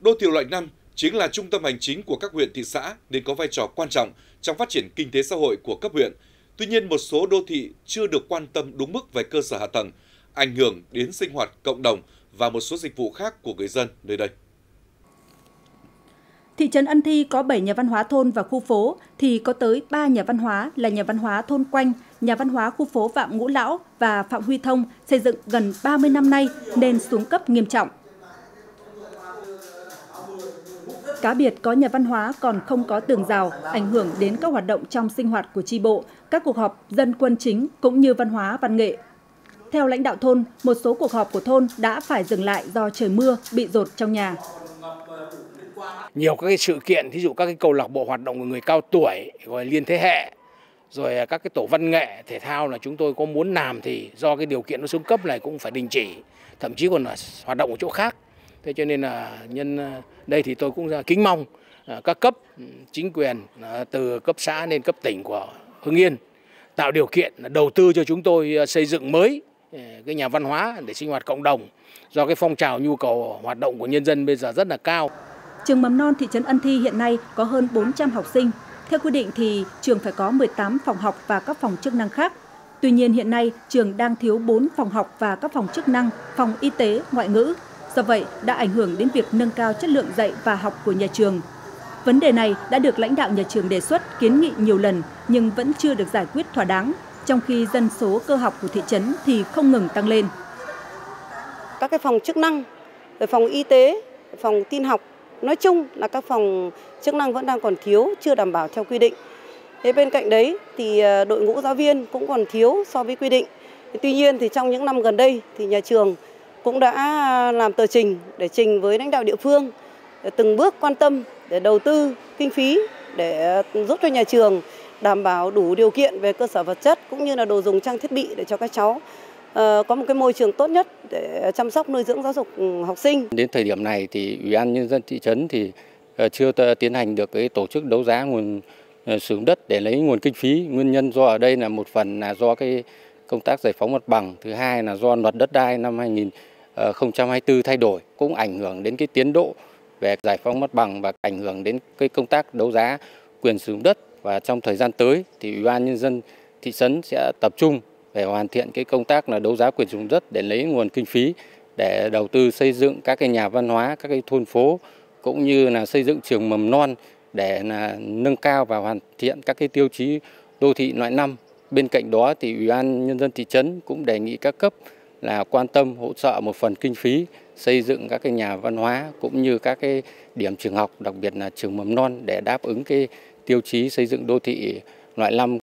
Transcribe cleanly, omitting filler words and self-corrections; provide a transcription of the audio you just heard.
Đô thị loại 5 chính là trung tâm hành chính của các huyện thị xã nên có vai trò quan trọng trong phát triển kinh tế xã hội của cấp huyện. Tuy nhiên, một số đô thị chưa được quan tâm đúng mức về cơ sở hạ tầng, ảnh hưởng đến sinh hoạt cộng đồng và một số dịch vụ khác của người dân nơi đây. Thị trấn Ân Thi có 7 nhà văn hóa thôn và khu phố thì có tới 3 nhà văn hóa là nhà văn hóa thôn Quanh, nhà văn hóa khu phố Phạm Ngũ Lão và Phạm Huy Thông xây dựng gần 30 năm nay nên xuống cấp nghiêm trọng. Cá biệt có nhà văn hóa còn không có tường rào, ảnh hưởng đến các hoạt động trong sinh hoạt của chi bộ, các cuộc họp dân quân chính cũng như văn hóa văn nghệ. Theo lãnh đạo thôn, một số cuộc họp của thôn đã phải dừng lại do trời mưa, bị dột trong nhà. Nhiều các cái sự kiện, ví dụ các cái câu lạc bộ hoạt động của người cao tuổi, rồi liên thế hệ, rồi các cái tổ văn nghệ, thể thao là chúng tôi có muốn làm thì do cái điều kiện nó xuống cấp này cũng phải đình chỉ, thậm chí còn là hoạt động ở chỗ khác. Thế cho nên là nhân đây thì tôi cũng kính mong các cấp chính quyền từ cấp xã đến cấp tỉnh của Hưng Yên tạo điều kiện đầu tư cho chúng tôi xây dựng mới cái nhà văn hóa để sinh hoạt cộng đồng, do cái phong trào nhu cầu hoạt động của nhân dân bây giờ rất là cao. Trường mầm non thị trấn Ân Thi hiện nay có hơn 400 học sinh. Theo quy định thì trường phải có 18 phòng học và các phòng chức năng khác. Tuy nhiên hiện nay trường đang thiếu 4 phòng học và các phòng chức năng, phòng y tế, ngoại ngữ. Do vậy đã ảnh hưởng đến việc nâng cao chất lượng dạy và học của nhà trường. Vấn đề này đã được lãnh đạo nhà trường đề xuất kiến nghị nhiều lần nhưng vẫn chưa được giải quyết thỏa đáng, trong khi dân số cơ học của thị trấn thì không ngừng tăng lên. Các cái phòng chức năng, phòng y tế, phòng tin học, nói chung là các phòng chức năng vẫn đang còn thiếu, chưa đảm bảo theo quy định. Thế bên cạnh đấy thì đội ngũ giáo viên cũng còn thiếu so với quy định. Tuy nhiên thì trong những năm gần đây thì nhà trường cũng đã làm tờ trình để trình với lãnh đạo địa phương để từng bước quan tâm để đầu tư kinh phí để giúp cho nhà trường đảm bảo đủ điều kiện về cơ sở vật chất cũng như là đồ dùng trang thiết bị để cho các cháu có một cái môi trường tốt nhất để chăm sóc nuôi dưỡng giáo dục học sinh. Đến thời điểm này thì Ủy ban Nhân dân thị trấn thì chưa tiến hành được cái tổ chức đấu giá nguồn sử dụng đất để lấy nguồn kinh phí. Nguyên nhân do ở đây là một phần là do cái công tác giải phóng mặt bằng, thứ hai là do luật đất đai năm 2024 thay đổi cũng ảnh hưởng đến cái tiến độ về giải phóng mặt bằng và ảnh hưởng đến cái công tác đấu giá quyền sử dụng đất. Và trong thời gian tới thì Ủy ban Nhân dân thị trấn sẽ tập trung để hoàn thiện cái công tác là đấu giá quyền sử dụng đất để lấy nguồn kinh phí để đầu tư xây dựng các cái nhà văn hóa, các cái thôn phố cũng như là xây dựng trường mầm non để là nâng cao và hoàn thiện các cái tiêu chí đô thị loại 5. Bên cạnh đó thì Ủy ban Nhân dân thị trấn cũng đề nghị các cấp là quan tâm hỗ trợ một phần kinh phí xây dựng các cái nhà văn hóa cũng như các cái điểm trường học, đặc biệt là trường mầm non để đáp ứng cái tiêu chí xây dựng đô thị loại 5.